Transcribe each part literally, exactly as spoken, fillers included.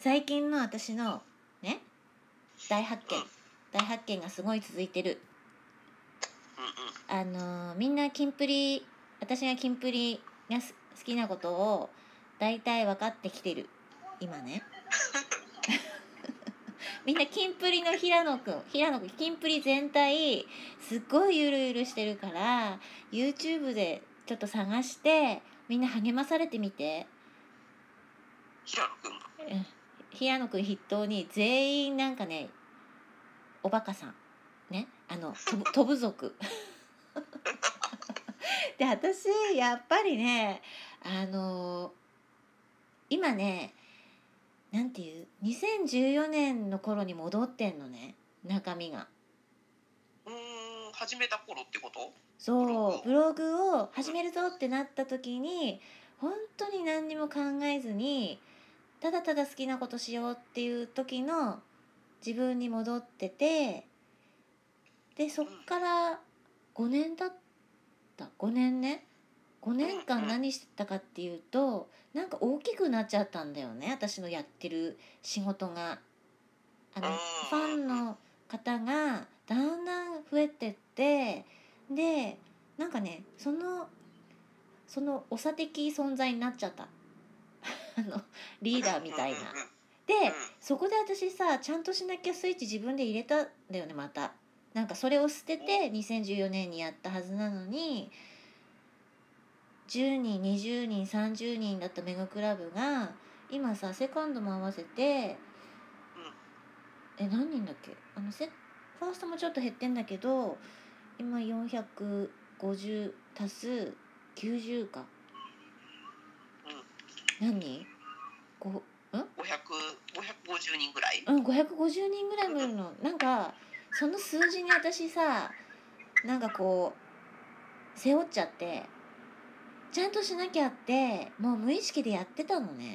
最近の私のね大発見うん大発見がすごい続いてる。 うんうんあのーみんなキンプリ私がキンプリがす好きなことを大体分かってきてる今ね。みんなキンプリの平野くん平野くんキンプリ全体すっごいゆるゆるしてるから YouTube でちょっと探してみんな励まされてみて。 平野くんがうん平野くん筆頭に全員なんかねおバカさんねあの飛ぶ飛ぶ族で私やっぱりねあの今ねなんていうにせんじゅうよねんの頃に戻ってんのね中身が。 うーん始めた頃ってこと？ そうブブログをログを始めるぞってなった時に本当に何にも考えずにただただ好きなことしようっていう時の自分に戻ってて、でそっからごねん経ったごねんねごねんかん何してたかっていうとなんか大きくなっちゃったんだよね私のやってる仕事が。あのファンの方がだんだん増えてってでなんかねそのその長的存在になっちゃったあのリーダーみたいな。でそこで私さちゃんとしなきゃスイッチ自分で入れたんだよねまた。なんかそれを捨ててにせんじゅうよねんにやったはずなのにじゅうにんにじゅうにんさんじゅうにんだったメガクラブが今さセカンドも合わせてえ何人だっけあのセファーストもちょっと減ってんだけど今よんひゃくごじゅう足すきゅうじゅうか何人ごんごひゃく、ごひゃくごじゅうにんぐらい。 うんごひゃくごじゅうにんぐらいもいるの。なんかその数字に私さなんかこう背負っちゃってちゃんとしなきゃってもう無意識でやってたのね。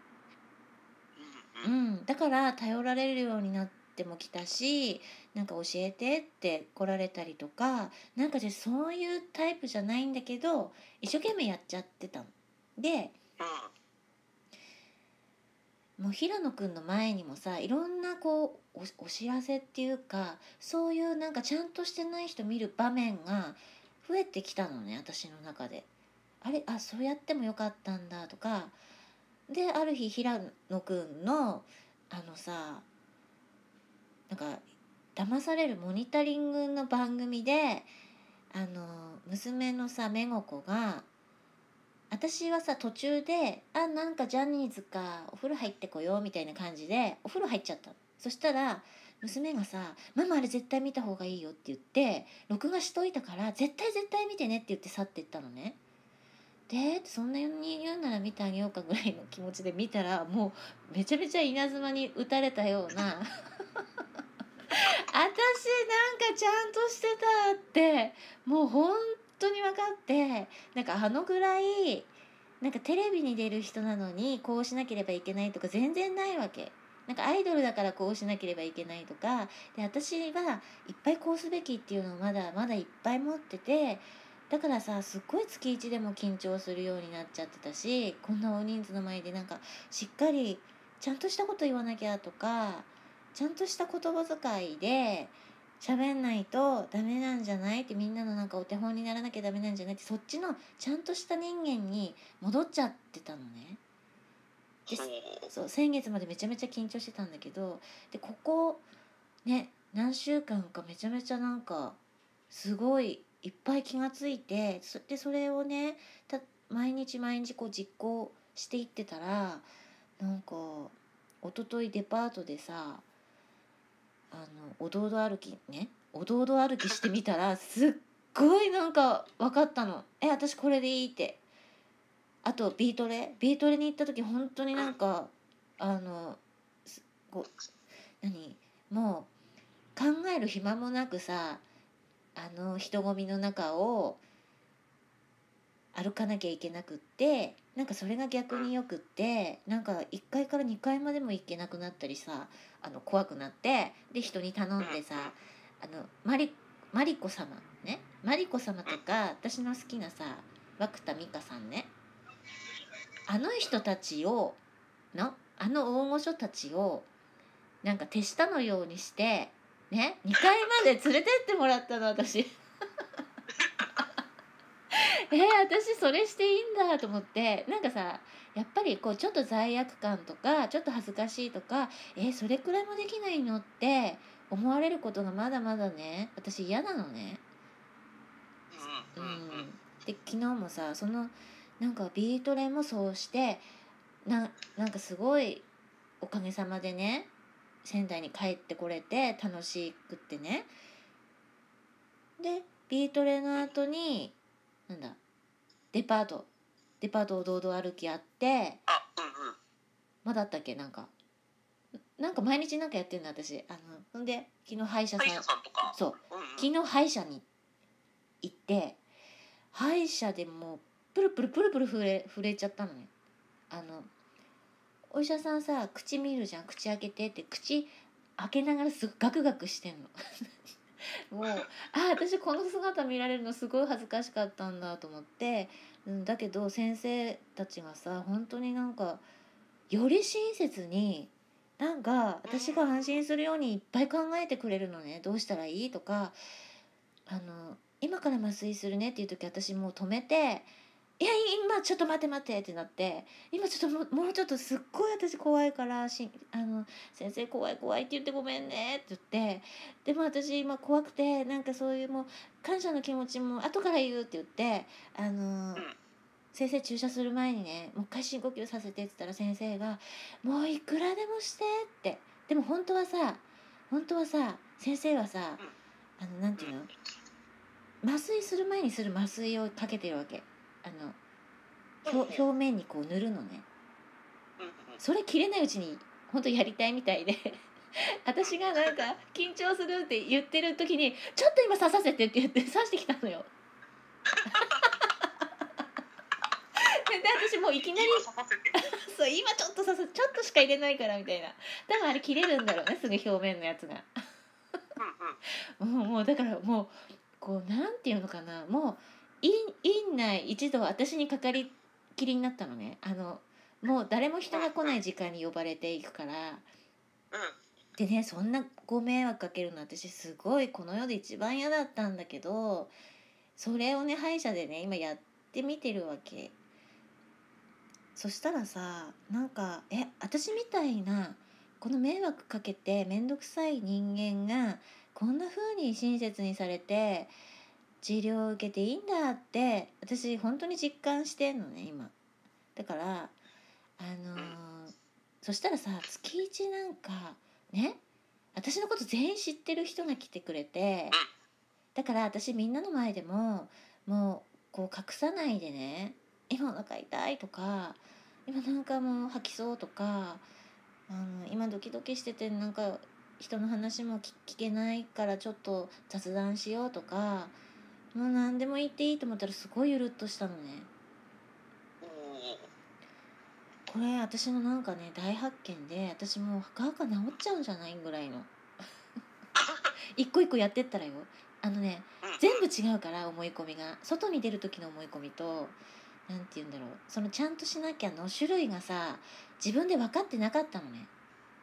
うんうんうんだから頼られるようになってもきたしなんか教えてって来られたりとかなんかじゃそういうタイプじゃないんだけど一生懸命やっちゃってたの。でもう平野くんの前にもさいろんなこう お, お知らせっていうかそういうなんかちゃんとしてない人見る場面が増えてきたのね私の中で。あれあそうやってもよかったんだとかである日平野くんのあのさなんか騙されるモニタリングの番組であの娘のさめごこが私はさ途中で「あなんかジャニーズかお風呂入ってこよう」みたいな感じでお風呂入っちゃったの。そしたら娘がさ「ママあれ絶対見た方がいいよ」って言って録画しといたから絶対絶対見てねって言って去っていったのね。でそんなに言うなら見てあげようかぐらいの気持ちで見たらもうめちゃめちゃ稲妻に打たれたような私なんかちゃんとしてたってもう本当に分かってなんかあのぐらいなんかテレビに出る人なのにこうしなければいけないとか全然ないわけ。なんかアイドルだからこうしなければいけないとかで私はいっぱいこうすべきっていうのをまだまだいっぱい持っててだからさすっごい月いちでも緊張するようになっちゃってたしこんな大人数の前でなんかしっかりちゃんとしたこと言わなきゃとかちゃんとした言葉遣いで喋んないとダメなんじゃないってみんなのなんかお手本にならなきゃダメなんじゃないってそっちのちゃんとした人間に戻っちゃってたのね。でそう先月までめちゃめちゃ緊張してたんだけどでここね何週間かめちゃめちゃなんかすごいいっぱい気がついてそでそれをねた毎日毎日こう実行していってたらなんか一昨日デパートでさあのおどおど歩きねおどおど歩きしてみたらすっごいなんか分かったの。え私これでいいって。あとビートレビートレに行った時本当になんかあのすこう何もう考える暇もなくさあの人混みの中を歩かなきゃいけなくってなんかそれが逆によくってなんかいっかいからにかいまでも行けなくなったりさあの怖くなってで人に頼んでさあのマリマリコ様ねマリコ様とか私の好きなさ涌田美香さんねあの人たちをのあの大御所たちをなんか手下のようにしてねにかいまで連れてってもらったの私えー、私それしていいんだと思って、なんかさやっぱりこうちょっと罪悪感とかちょっと恥ずかしいとか、えー、それくらいもできないのって思われることがまだまだね私嫌なのね。 うんうんうんうんん、で昨日もさそのなんかビートレもそうしてななんかすごいおかげさまでね仙台に帰ってこれて楽しくってね。でビートレの後になんだデパートデパートを堂々歩きあって、 あうんうんまだあったっけなんかなんか毎日なんかやってるの私。あのほんで昨日歯医者さん歯医者さんとかそううんうん昨日歯医者に行って歯医者でもうプルプルプルプル震え震えちゃったのね。あのお医者さんさ口見るじゃん、口開けてって口開けながらすごいガクガクしてんのもうあ私この姿見られるのすごい恥ずかしかったんだと思って、うん、だけど先生たちがさ本当になんかより親切になんか私が安心するようにいっぱい考えてくれるのね。どうしたらいいとか、あの今から麻酔するねっていう時私もう止めていや今ちょっと待って待ってってなって今ちょっともうもうちょっとすっごい私怖いからしあの先生怖い怖いって言ってごめんねって言ってでも私今怖くてなんかそういうもう感謝の気持ちも後から言うって言ってあのうん先生注射する前にねもう一回深呼吸させてって言ったら先生がもういくらでもしてってでも本当はさ本当はさ先生はさあのなんていうの麻酔する前にする麻酔をかけてるわけ。あの表表面にこう塗るのね。 うんうんそれ切れないうちに本当やりたいみたいで私がなんか緊張するって言ってる時に「ちょっと今刺させて」って言って刺してきたのよ。で私もういきなり今刺させて 「そう今ちょっと刺さちょっとしか入れないから」みたいな。多分あれ切れるんだろうねすぐ表面のやつが。 うんうんもうもうだからもうこうなんていうのかなもう院院内一度私にかかりきりになったのね。あのもう誰も人が来ない時間に呼ばれていくから。 うんでねそんなご迷惑かけるの私すごいこの世で一番嫌だったんだけどそれをね歯医者でね今やってみてるわけ。そしたらさなんかえ私みたいなこの迷惑かけて面倒くさい人間がこんな風に親切にされて治療を受けていいんだって私本当に実感してんのね今。だからあのーそしたらさ月一なんかね私のこと全員知ってる人が来てくれてだから私みんなの前でももうこう隠さないでね今お腹痛いとか今なんかもう吐きそうとかあの今ドキドキしててなんか人の話も聞聞けないからちょっと雑談しようとかもう何でも言っていいと思ったらすごいゆるっとしたのね。 おーこれ私のなんかね大発見で私もうはかはか治っちゃうんじゃないぐらいの一個一個やってったらよあのねうん全部違うから思い込みが外に出る時の思い込みとなんて言うんだろうそのちゃんとしなきゃの種類がさ自分で分かってなかったのね。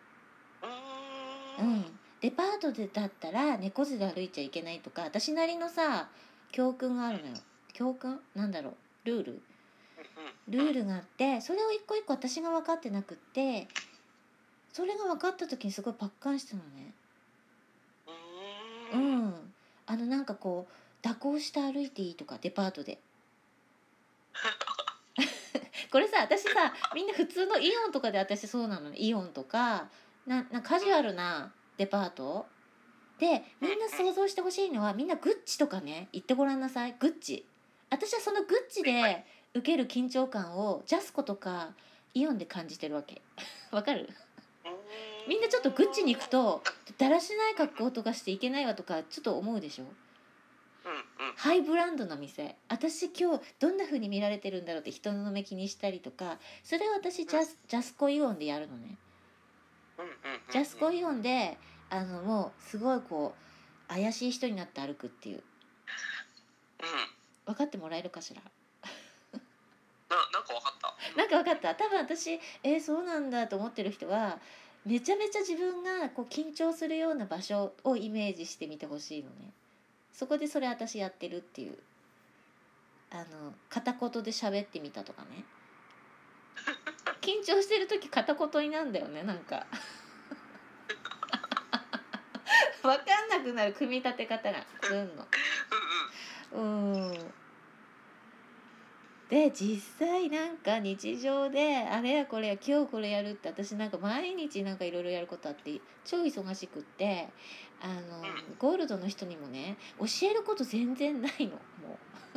うーうんんデパートでだったら猫背で歩いちゃいけないとか私なりのさ教訓があるのよ。教訓なんだろうルールルールがあってそれを一個一個私が分かってなくってそれが分かった時にすごいパッカンしたのね。 ううんんあのなんかこう蛇行して歩いていいとかデパートでこれさ私さみんな普通のイオンとかで私そうなのね。イオンとかななカジュアルなデパートでみんな想像してほしいのはみんなグッチとかね言ってごらんなさい。グッチ私はそのグッチで受ける緊張感をジャスコとかイオンで感じてるわけわかる。みんなちょっとグッチに行くとだらしない格好とかしていけないわとかちょっと思うでしょ。 うんうんハイブランドの店私今日どんな風に見られてるんだろうって人の目気にしたりとかそれを私ジャスジャスコイオンでやるのね。 うんうんジャスコイオンであのもうすごいこう怪しい人になって歩くっていううん分かってもらえるかしら。 ななんかわかったなんか分かった。多分私えー、そうなんだと思ってる人はめちゃめちゃ自分がこう緊張するような場所をイメージしてみてほしいのね。そこでそれ私やってるっていう、あの片言で喋ってみたとかね。緊張してる時片言になんだよね、なんか分かんなくなる組み立て方がすんの。うんで実際なんか日常であれやこれや今日これやるって私なんか毎日なんかいろいろやることあって超忙しくって、あのゴールドの人にもね教えること全然ないの。もう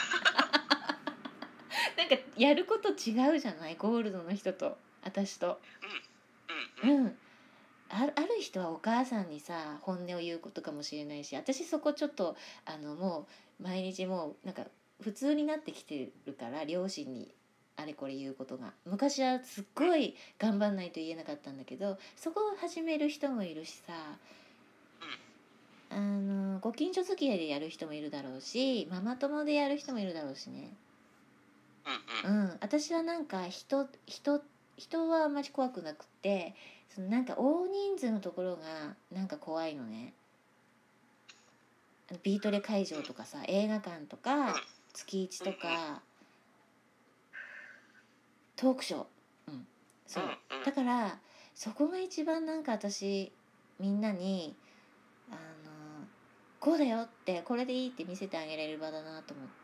なんかやること違うじゃない、ゴールドの人と私と。うんあるある人はお母さんにさ本音を言うことかもしれないし、私そこちょっとあのもう毎日もうなんか普通になってきてるから、両親にあれこれ言うことが。昔はすっごい頑張んないと言えなかったんだけど、そこを始める人もいるしさ、あのご近所付き合いでやる人もいるだろうし、ママ友でやる人もいるだろうしね。うん、私はなんか人人人はあんまり怖くなくて、そのなんか大人数のところがなんか怖いのね。あのビートレ会場とかさ、映画館とか月一とかトークショー、うんそうだからそこが一番なんか私みんなにあのこうだよってこれでいいって見せてあげられる場だなと思って、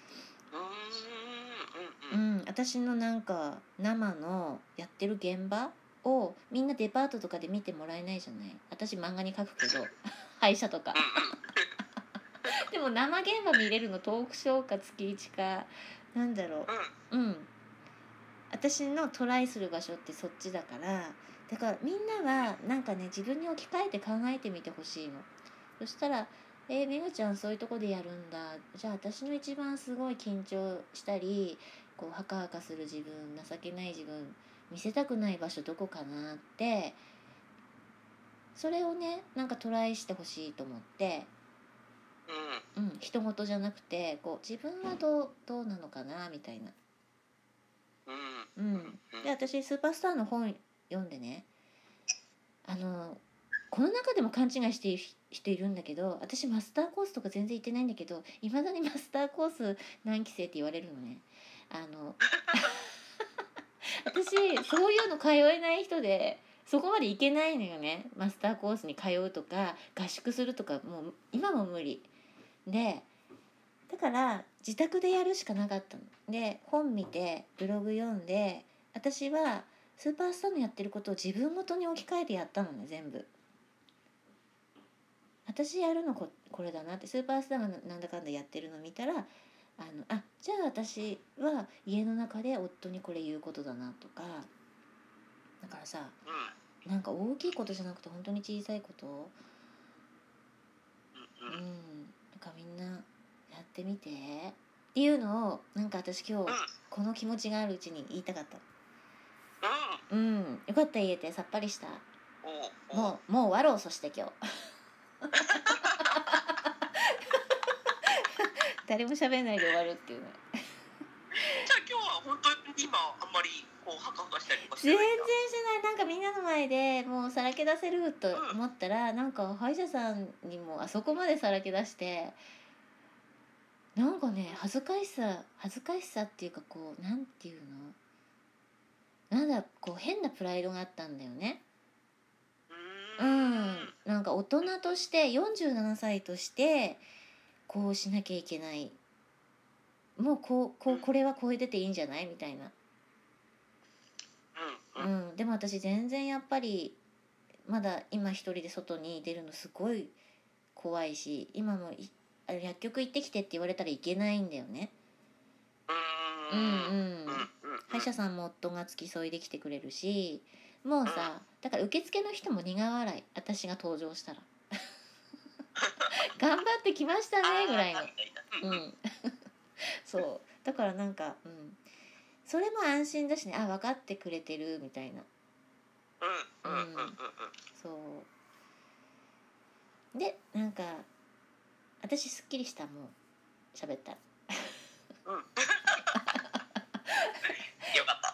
うん、私のなんか生のやってる現場をみんなデパートとかで見てもらえないじゃない。私漫画に書くけど歯医者とかでも生現場見れるのトークショーか月一かなんだろう。うん私のトライする場所ってそっちだから、だからみんなはなんかね自分に置き換えて考えてみてほしいの。そしたらえー、めぐちゃんそういうとこでやるんだ、じゃあ私の一番すごい緊張したりこうハカハカする自分、情けない自分見せたくない場所どこかなって、それをねなんかトライしてほしいと思って、うん、人事じゃなくてこう自分はどうどうなのかなみたいな。うん、で私スーパースターの本読んでね、あのこの中でも勘違いしている人いるんだけど、私マスターコースとか全然行ってないんだけど、いまだにマスターコース何期生って言われるのね。あの私そういうの通えない人でそこまで行けないのよね。マスターコースに通うとか合宿するとかもう今も無理で、だから自宅でやるしかなかったので、本見てブログ読んで私はスーパースターのやってることを自分ごとに置き換えてやったのね。全部私やるの こ, これだなって、スーパースターがなんだかんだやってるの見たら、あのあじゃあ私は家の中で夫にこれ言うことだなとか。だからさ、なんか大きいことじゃなくて本当に小さいこと、うんなんかみんなやってみてっていうのをなんか私今日この気持ちがあるうちに言いたかった。うんよかった言えてさっぱりした。もうもう終わろう。そして今日誰も喋んないで終わるっていうの。 じゃあ今日は本当に今あんまりこうハカハカしたりとかして全然ないんだ。 してない。なんかみんなの前でもうさらけ出せると思ったら、なんか歯医者さんにもあそこまでさらけ出して、なんかね恥ずかしさ恥ずかしさっていうかこうなんていうの、なんだこう変なプライドがあったんだよね。うんなんか大人としてよんじゅうななさいとしてこうしなきゃいけない、もうこうこうこれは超えてていいんじゃないみたいな。うん、でも私全然やっぱりまだ今一人で外に出るのすごい怖いし、今もいあ薬局行ってきてって言われたらいけないんだよね。うんうん歯医者さんも夫が付き添いで来てくれるし、もうさだから受付の人も苦笑い、私が登場したら頑張ってきましたねぐらいの。うんそうだからなんか、うん、それも安心だしね、あ分かってくれてるみたいな。うんそうでなんか私すっきりした。もう喋ったら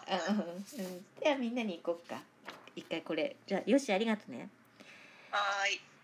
あうんうん、ではみんなに行こっか。一回これじゃあよしありがとね。 はーい。